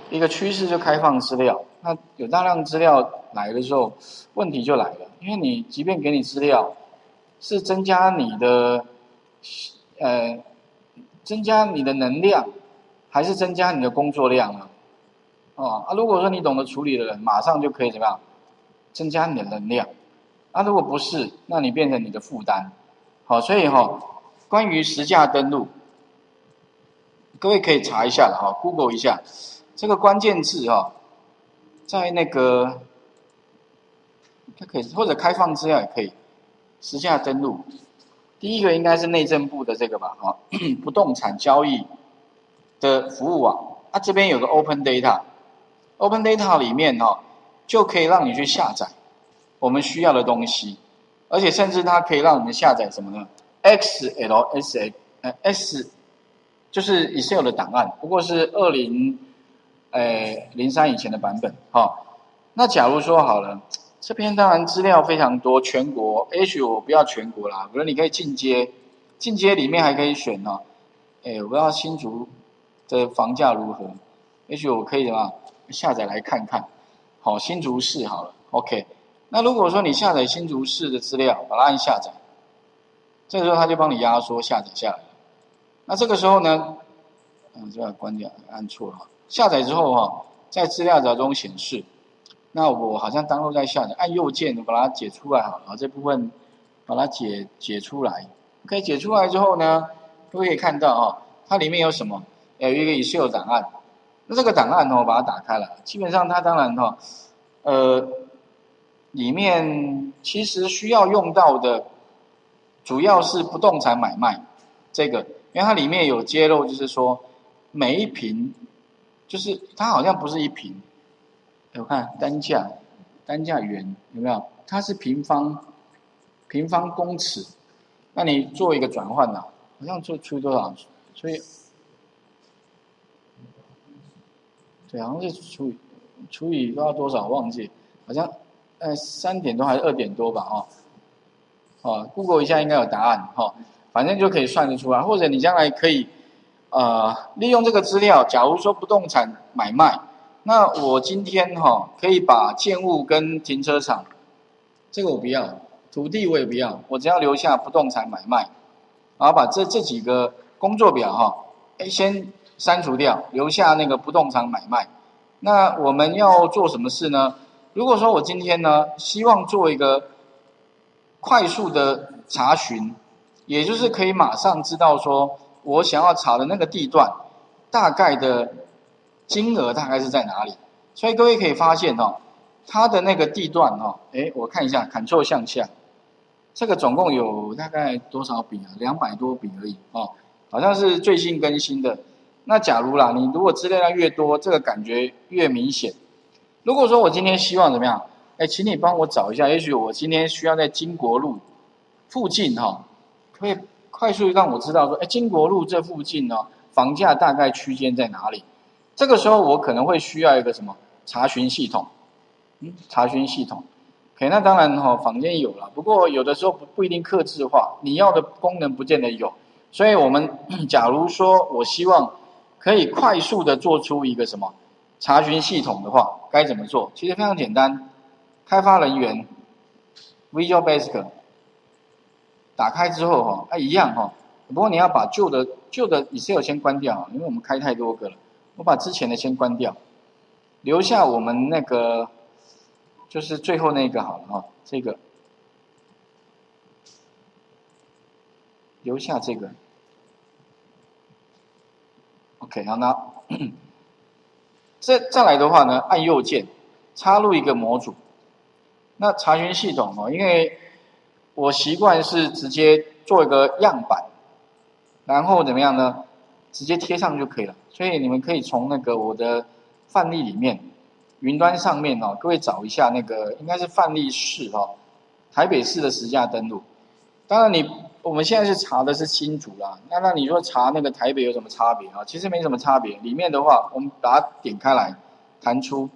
一个趋势就开放资料。那有大量资料来的时候，问题就来了，因为你即便给你资料，是增加你的能量，还是增加你的工作量呢？如果说你懂得处理的人，马上就可以怎么样增加你的能量。如果不是，那你变成你的负担。所以关于实价登录，各位可以查一下了Google 一下这个关键字在那个它可以或者开放资料也可以，实价登录。第一个应该是内政部的这个吧不动产交易的服务网这边有个 Open Data。Open Data 里面就可以让你去下载我们需要的东西，而且甚至它可以让我们下载什么呢 ？XLS 就是 Excel 的档案，不过是2003以前的版本那假如说好了，这边当然资料非常多，全国，也许我不要全国啦，比如你可以进阶里面还可以选我不知道新竹的房价如何，也许我可以下载来看看。新竹市好了 ，OK。那如果说你下载新竹市的资料，把它按下载，这个时候它就帮你压缩下载下来了。那这个时候呢，这个关掉，按错了。下载之后在资料夹中显示，那我好像当初在下载，按右键把它解出来好了，这部分把它解出来。OK， 解出来之后呢，各位可以看到它里面有什么？有一个 Excel 档案。那这个档案把它打开了，基本上它当然里面其实需要用到的主要是不动产买卖这个，因为它里面有揭露，就是说每一坪，就是它好像不是一坪，我看单价元有没有？它是平方公尺，那你做一个转换好像除以多少？所以对，好像是除以不知道多少，忘记，好像3点多还是2点多吧Google 一下应该有答案反正就可以算得出来，或者你将来可以利用这个资料，假如说不动产买卖，那我今天可以把建物跟停车场，这个我不要，土地我也不要，我只要留下不动产买卖，然后把这几个工作表先删除掉，留下那个不动产买卖。那我们要做什么事呢？如果说我今天呢，希望做一个快速的查询，也就是可以马上知道说我想要查的那个地段大概的金额大概是在哪里。所以各位可以发现它的那个地段我看一下 ，Ctrl 向下，这个总共有大概多少笔200多笔而已好像是最新更新的。那假如啦，你如果资料量越多，这个感觉越明显。如果说我今天希望怎么样？请你帮我找一下，也许我今天需要在金国路附近可以快速让我知道说，金国路这附近房价大概区间在哪里？这个时候我可能会需要一个什么查询系统？查询系统。OK， 那当然坊间有了，不过有的时候不一定客制化，你要的功能不见得有。所以我们假如说我希望可以快速的做出一个什么查询系统的话，该怎么做？其实非常简单，开发人员 Visual Basic 打开之后一样不过你要把旧的 Excel 先关掉，因为我们开太多个了，我把之前的先关掉，留下我们那个就是最后那个好了这个留下这个。OK， 好，那再来的话呢，按右键插入一个模组。那查询系统因为我习惯是直接做一个样板，然后怎么样呢？直接贴上就可以了。所以你们可以从那个我的范例里面，云端上面各位找一下那个应该是范例4台北市的实价登录。当然我们现在是查的是新竹啦，那你说查那个台北有什么差别其实没什么差别。里面的话，我们把它点开来，弹出。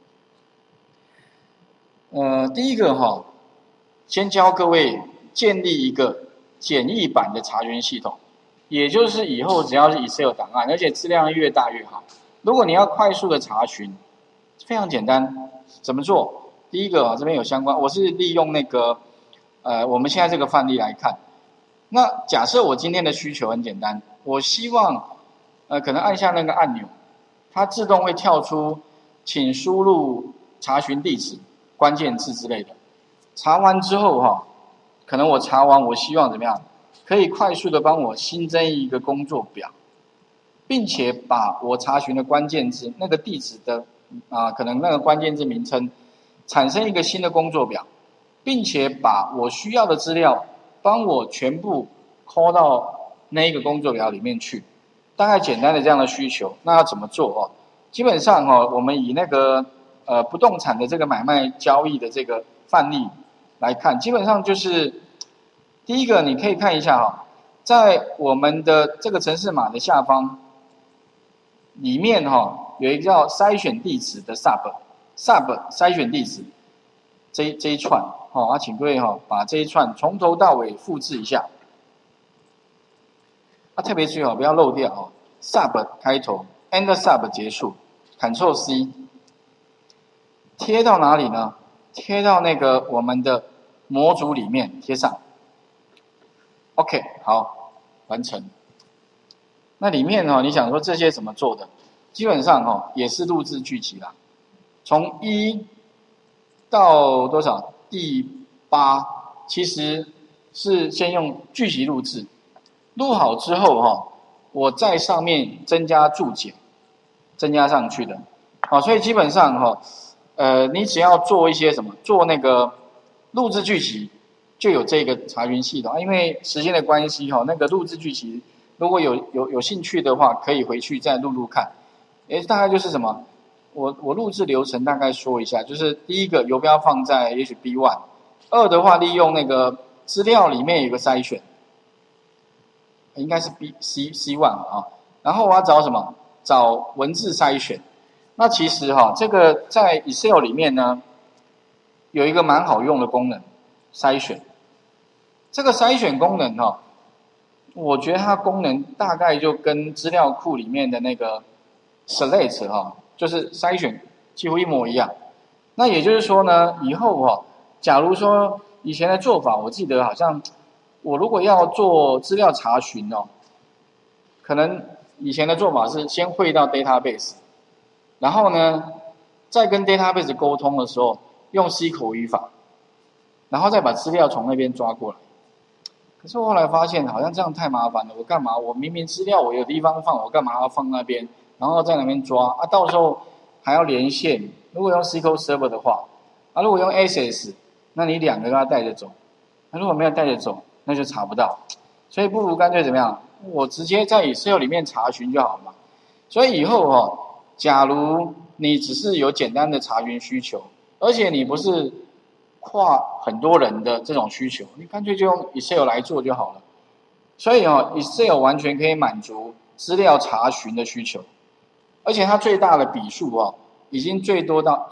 第一个先教各位建立一个简易版的查询系统，也就是以后只要是 Excel 档案，而且质量越大越好， 如果你要快速的查询，非常简单，怎么做？第一个这边有相关，我是利用那个我们现在这个范例来看。那假设我今天的需求很简单，我希望可能按下那个按钮，它自动会跳出请输入查询地址、关键字之类的。查完之后可能我查完，我希望怎么样？可以快速的帮我新增一个工作表，并且把我查询的关键字那个地址的可能那个关键字名称产生一个新的工作表，并且把我需要的资料帮我全部 call 到那一个工作表里面去。大概简单的这样的需求，那要怎么做基本上我们以那个不动产的这个买卖交易的这个范例来看，基本上就是第一个，你可以看一下在我们的这个程式码的下方里面有一个叫筛选地址的 sub 筛选地址这一串请各位把这一串从头到尾复制一下。特别注意不要漏掉sub 开头 ，end sub 结束 ，Ctrl C， 贴到哪里呢？贴到那个我们的模组里面贴上。OK， 好，完成。那里面你想说这些怎么做的？基本上也是录制剧集啦，从1到多少？第8，其实是先用剧集录制。录好之后我在上面增加注解，增加上去的。所以基本上你只要做一些什么，做那个录制剧集，就有这个查询系统。因为时间的关系那个录制剧集，如果有兴趣的话，可以回去再录看。大概就是什么，我录制流程大概说一下，就是第一个游标放在也许 B1， 2的话利用那个资料里面有个筛选。应该是 C1 然后我要找什么？找文字筛选。那其实这个在 Excel 里面呢，有一个蛮好用的功能，筛选。这个筛选功能我觉得它功能大概就跟资料库里面的那个 select 就是筛选几乎一模一样。那也就是说呢，以后假如说以前的做法，我记得好像我如果要做资料查询可能以前的做法是先汇到 database， 然后呢，再跟 database 沟通的时候用 C 口语法，然后再把资料从那边抓过来。可是我后来发现好像这样太麻烦了，我干嘛？我明明资料我有地方放，我干嘛要放那边，然后在那边抓到时候还要连线。如果用 SQL Server 的话，如果用 Access， 那你2个都要带着走，如果没有带着走，那就查不到。所以不如干脆怎么样？我直接在 Excel 里面查询就好了嘛。所以以后假如你只是有简单的查询需求，而且你不是跨很多人的这种需求，你干脆就用 Excel 来做就好了。所以Excel 完全可以满足资料查询的需求，而且它最大的笔数已经最多到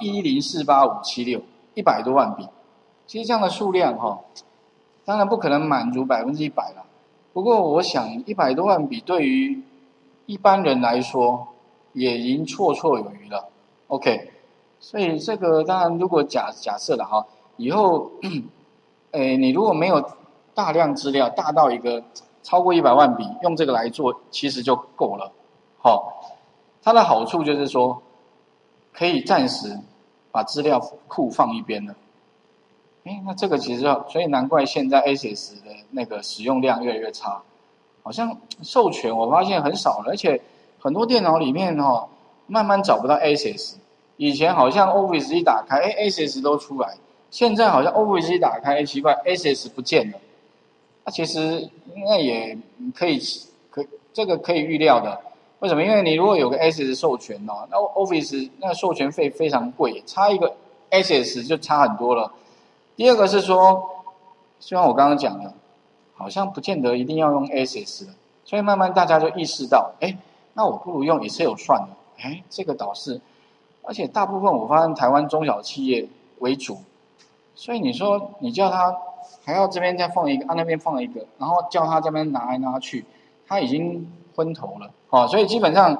1048576 100多万笔。其实这样的数量当然不可能满足100%啦。不过我想100多万笔对于一般人来说也已经绰绰有余了。OK， 所以这个当然如果假设了以后你如果没有大量资料大到一个超过100万笔，用这个来做其实就够了。它的好处就是说可以暂时把资料库放一边了。那这个其实所以难怪现在 Access 的那个使用量越来越差，好像授权我发现很少了，而且很多电脑里面慢慢找不到 Access。以前好像 Office 一打开Access 都出来，现在好像 Office 一打开奇怪 Access 不见了。其实应该也这个可以预料的。为什么？因为你如果有个 Access 授权那 Office 那个授权费非常贵，差一个 Access 就差很多了。第二个是说，就像我刚刚讲的，好像不见得一定要用 Access 了，所以慢慢大家就意识到，那我不如用 Excel 算了。这个倒是，而且大部分我发现台湾中小企业为主，所以你说你叫他还要这边再放一个，那边放一个，然后叫他这边拿来拿去，他已经昏头了。所以基本上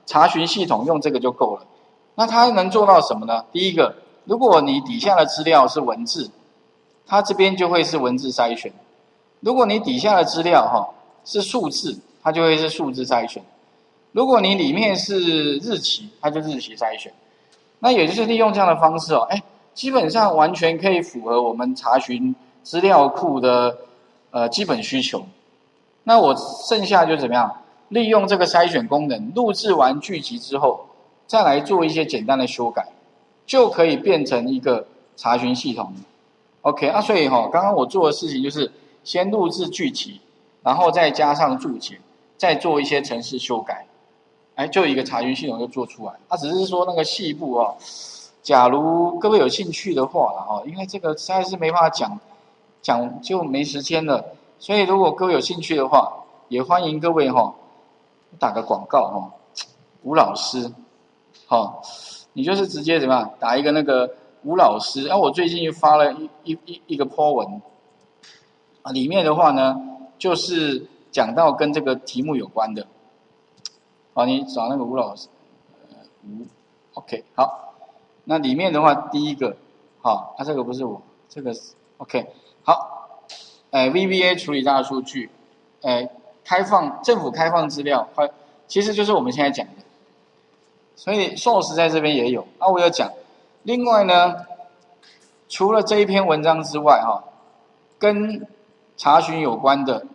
查询系统用这个就够了。那它能做到什么呢？第一个，如果你底下的资料是文字，它这边就会是文字筛选；如果你底下的资料是数字，它就会是数字筛选；如果你里面是日期，它就日期筛选。那也就是利用这样的方式基本上完全可以符合我们查询资料库的基本需求。那我剩下就怎么样？利用这个筛选功能，录制完剧集之后，再来做一些简单的修改，就可以变成一个查询系统。OK， 所以刚刚我做的事情就是先录制剧集，然后再加上注解，再做一些程式修改，就一个查询系统就做出来。只是说那个细部假如各位有兴趣的话因为这个实在是没办法讲就没时间了，所以如果各位有兴趣的话，也欢迎各位打个广告吴老师你就是直接怎么样打一个那个吴老师。我最近发了一个 po 文里面的话呢，就是讲到跟这个题目有关的你找那个吴老师OK 好。那里面的话，第一个这个不是我，这个是 OK 好VBA 处理大数据政府开放资料其实就是我们现在讲的。所以 source 在这边也有我有讲。另外呢，除了这一篇文章之外跟查询有关的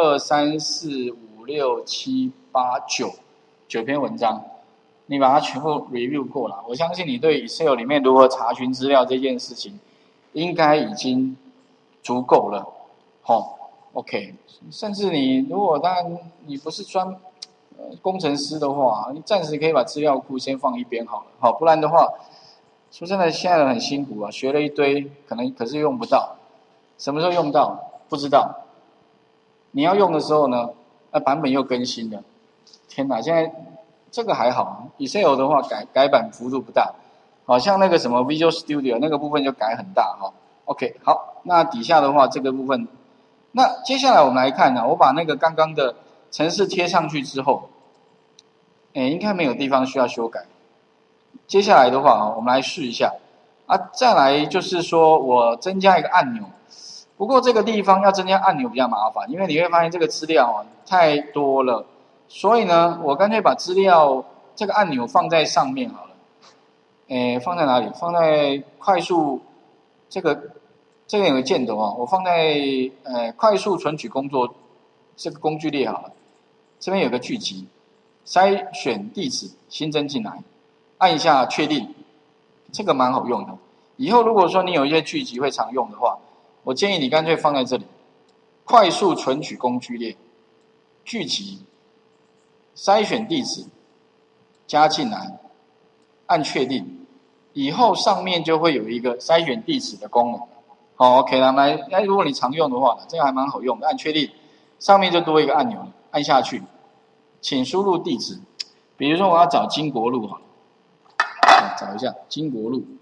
1、2、3、4、5、6、7、8、9篇文章，你把它全部 review 过了，我相信你对 Excel 里面如何查询资料这件事情应该已经足够了OK， 甚至你如果当然你不是工程师的话，你暂时可以把资料库先放一边好了不然的话，说真的现在人很辛苦学了一堆可是用不到。什么时候用到不知道，你要用的时候呢版本又更新了。天哪，现在这个还好 Excel 的话改版幅度不大，好像那个什么 Visual Studio 那个部分就改很大OK 好，那底下的话这个部分，那接下来我们来看我把那个刚刚的程式贴上去之后应该没有地方需要修改。接下来的话我们来试一下再来就是说我增加一个按钮。不过这个地方要增加按钮比较麻烦，因为你会发现这个资料太多了，所以呢我干脆把资料这个按钮放在上面好了。放在哪里？放在快速这个有个箭头我放在快速存取工作这个工具列好了。这边有个剧集，筛选地址新增进来，按一下确定，这个蛮好用的。以后如果说你有一些剧集会常用的话，我建议你干脆放在这里，快速存取工具列，剧集，筛选地址，加进来，按确定，以后上面就会有一个筛选地址的功能。OK 了，如果你常用的话，这个还蛮好用的，按确定，上面就多一个按钮，按下去，请输入地址，比如说我要找金国路好了，找一下金国路。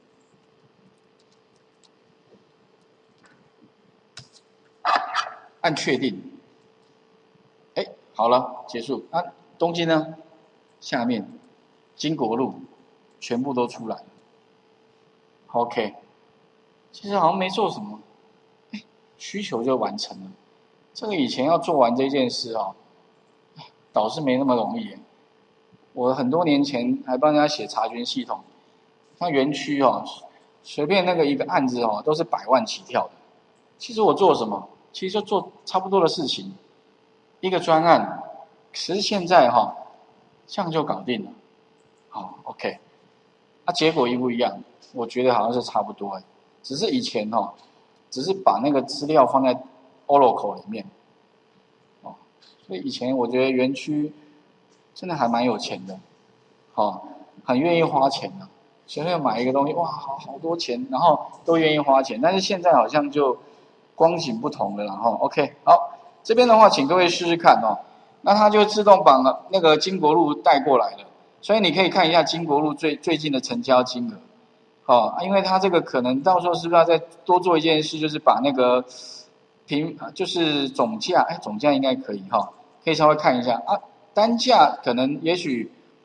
按确定，好了，结束。东京呢？下面金国路全部都出来了。OK， 其实好像没做什么，需求就完成了。这个以前要做完这件事倒是没那么容易。我很多年前还帮人家写查询系统，像园区随便那个一个案子都是100万起跳的。其实我做什么？其实就做差不多的事情，一个专案，可是现在这样就搞定了。OK， 结果一不一样？我觉得好像是差不多只是以前只是把那个资料放在 Oracle 里面所以以前我觉得园区真的还蛮有钱的很愿意花钱随便买一个东西哇好多钱，然后都愿意花钱。但是现在好像就光景不同了OK 好，这边的话请各位试试看那它就自动把那个金国路带过来了，所以你可以看一下金国路最近的成交金额因为它这个可能到时候是不是要再多做一件事，就是把那个就是总价总价应该可以可以稍微看一下单价可能也许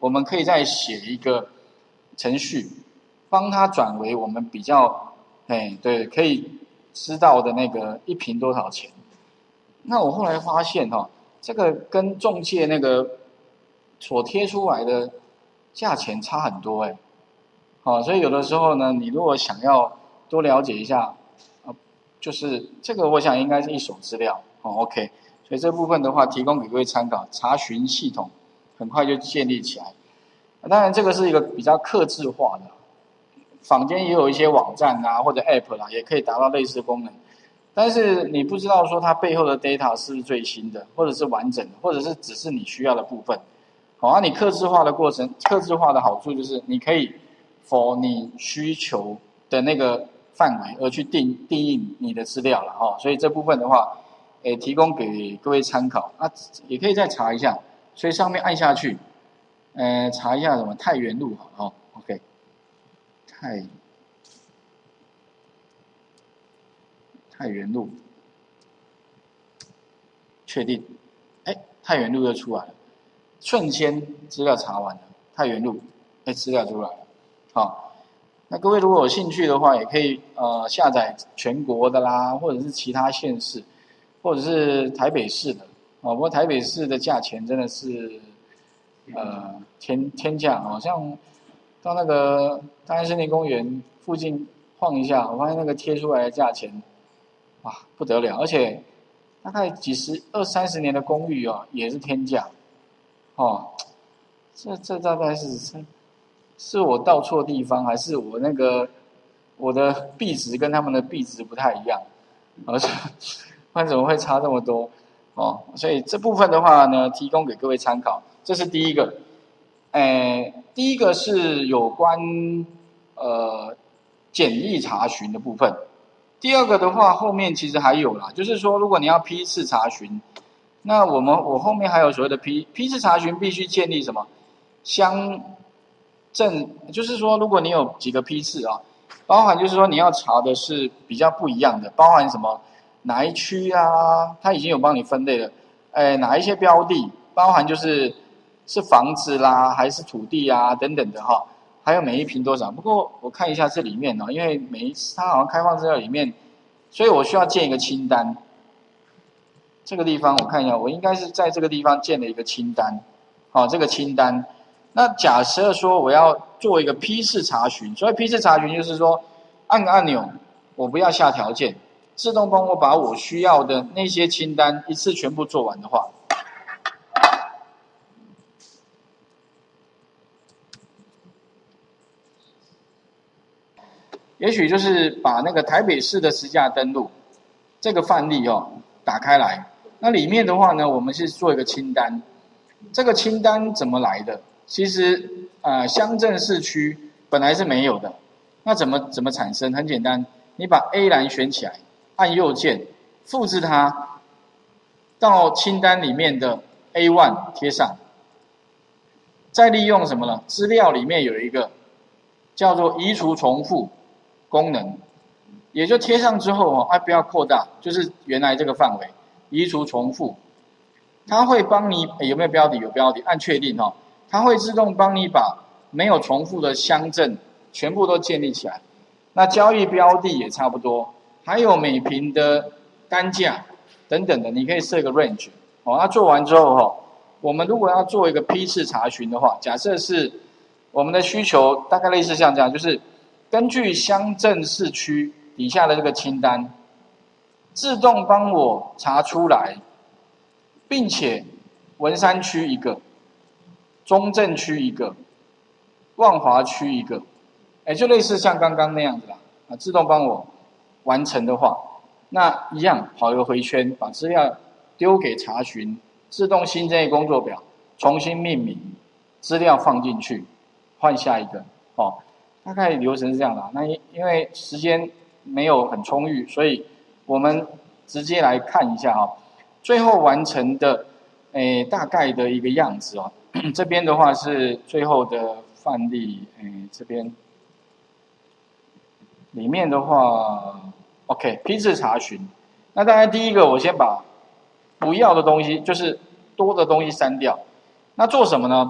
我们可以再写一个程序，帮它转为我们比较，对，可以知道的那个一瓶多少钱。那我后来发现这个跟中介那个所贴出来的价钱差很多所以有的时候呢，你如果想要多了解一下，就是这个我想应该是一手资料，OK。所以这部分的话，提供给各位参考。查询系统很快就建立起来。当然，这个是一个比较客制化的，坊间也有一些网站或者 App 也可以达到类似的功能。但是你不知道说它背后的 data 是不是最新的，或者是完整的，或者是只是你需要的部分。你客制化的过程，客制化的好处就是你可以 for 你需求的那个范围而去定义你的资料了所以这部分的话，提供给各位参考也可以再查一下。所以上面按下去，查一下什么太原路OK， 太原路，确定，太原路就出来了，瞬间资料查完了，太原路，资料出来了，那各位如果有兴趣的话，也可以下载全国的啦，或者是其他县市，或者是台北市的不过台北市的价钱真的是天价像到那个大安森林公园附近晃一下，我发现那个贴出来的价钱哇不得了，而且大概20-30年的公寓也是天价这大概是我到错地方，还是我的币值跟他们的币值不太一样，不然怎么会差这么多所以这部分的话呢，提供给各位参考。这是第一个，第一个是有关简易查询的部分。第二个的话，后面其实还有啦，就是说如果你要批次查询，那我后面还有所谓的批次查询必须建立什么乡镇，就是说如果你有几个批次包含就是说你要查的是比较不一样的，包含什么哪一区它已经有帮你分类了，哪一些标的，包含就是房子啦，还是土地等等的还有每一坪多少。不过我看一下这里面因为每一次它好像开放资料里面，所以我需要建一个清单。这个地方我看一下，我应该是在这个地方建了一个清单，这个清单。那假设说我要做一个批次查询，所以批次查询就是说按个按钮，我不要下条件，自动帮我把我需要的那些清单一次全部做完的话，也许就是把那个台北市的实价登录这个范例打开来，那里面的话呢，我们是做一个清单。这个清单怎么来的？其实乡镇市区本来是没有的，那怎么产生？很简单，你把 A 栏选起来，按右键复制它到清单里面的 A1 贴上，再利用什么呢？资料里面有一个叫做移除重复功能，也就贴上之后不要扩大，就是原来这个范围，移除重复，它会帮你有没有标的？有标的，按确定它会自动帮你把没有重复的乡镇全部都建立起来。那交易标的也差不多，还有每坪的单价等等的，你可以设个 range 那做完之后我们如果要做一个批次查询的话，假设是我们的需求大概类似像这样，就是根据乡镇市区底下的这个清单，自动帮我查出来，并且文山区一个，中正区一个，万华区一个，就类似像刚刚那样子啦，自动帮我完成的话，那一样跑一个回圈，把资料丢给查询，自动新增一个工作表，重新命名，资料放进去，换下一个大概流程是这样的。那因为时间没有很充裕，所以我们直接来看一下最后完成的大概的一个样子这边的话是最后的范例，这边里面的话 ，OK， 批次查询。那当然第一个我先把不要的东西，就是多的东西删掉。那做什么呢？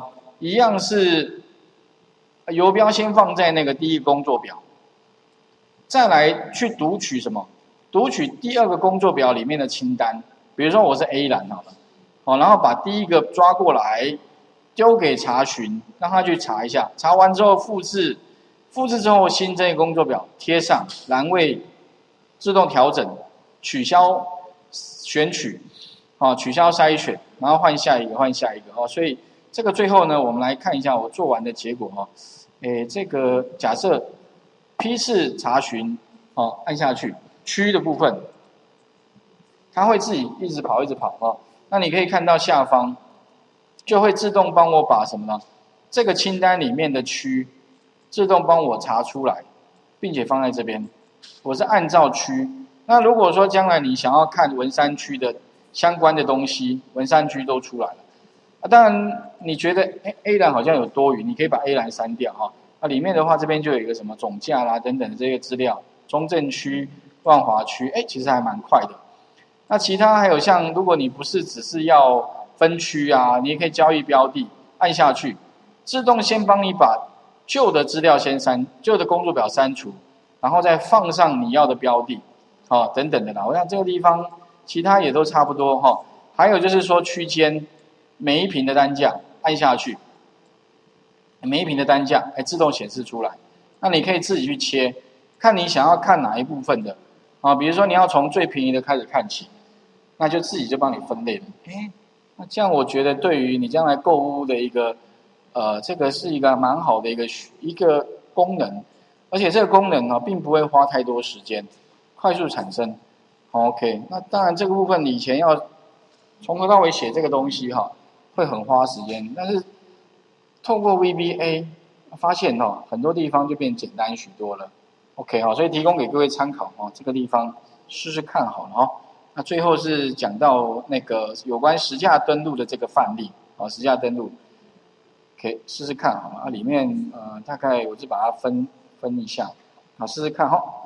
一样是游标先放在那个第一个工作表，再来去读取什么？读取第二个工作表里面的清单。比如说我是 A 栏好了，好，然后把第一个抓过来，丢给查询，让他去查一下，查完之后复制，复制之后新增一个工作表贴上，栏位自动调整，取消选取，取消筛选，然后换下一个，换下一个哦。所以这个最后呢，我们来看一下我做完的结果哈。这个假设批次查询，按下去，区的部分。它会自己一直跑，一直跑哦。那你可以看到下方，就会自动帮我把什么呢？这个清单里面的区，自动帮我查出来，并且放在这边。我是按照区。那如果说将来你想要看文山区的相关的东西，文山区都出来了。当然，你觉得A 栏好像有多余，你可以把 A 栏删掉哈。那里面的话，这边就有一个什么总价啦等等的这些资料，中正区、万华区，其实还蛮快的。那其他还有像，如果你不是只是要分区啊，你也可以交易标的，按下去，自动先帮你把旧的资料先旧的工作表删除，然后再放上你要的标的，等等的啦。我想这个地方其他也都差不多哈。还有就是说区间每一瓶的单价，按下去，每一瓶的单价自动显示出来。那你可以自己去切，看你想要看哪一部分的比如说你要从最便宜的开始看起。那就自己就帮你分类了。那这样我觉得对于你将来购物的一个，这个是一个蛮好的一个功能，而且这个功能并不会花太多时间，快速产生。OK， 那当然这个部分你以前要从头到尾写这个东西会很花时间，但是透过 VBA 发现很多地方就变简单许多了。OK 所以提供给各位参考这个地方试试看好了那最后是讲到那个有关实价登录的这个范例实价登录，可以试试看好吗？里面大概我就把它分一下试试看